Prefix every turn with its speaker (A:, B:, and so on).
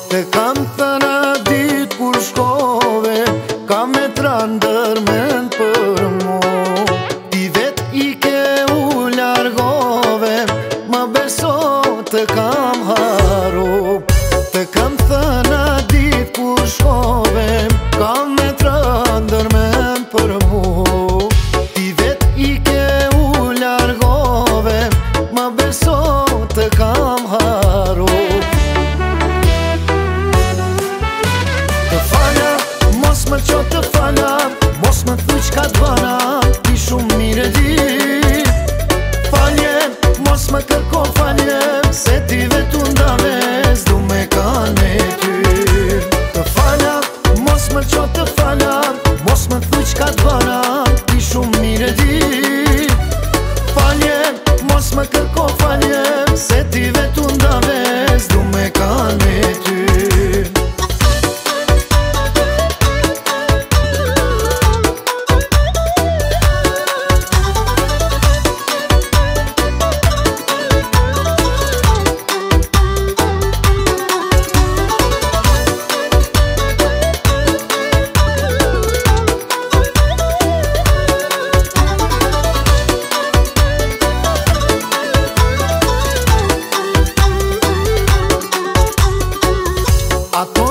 A: Te kam thënë dit kur shkove, kam me trandërmen për mu. Ti vet i ke u largove, më beso të kam haru. Te kam thënë dit kur shkove, kam me trandërmen për mu. Ti vet i ke u largove, më beso të kam haru. Mos më qo të fala, mos më thuj qka t'bana, ti shumë mire di. Falje, mos më kërko falje, se ti vetu ndame, s'du me kanë e ty. Të fala, mos më qo të fala, mos më thuj qka t'bana, ti shumë mire di. Falje, mos më kërko falje, se ti vetu ndame, s'du me kanë e ty. A to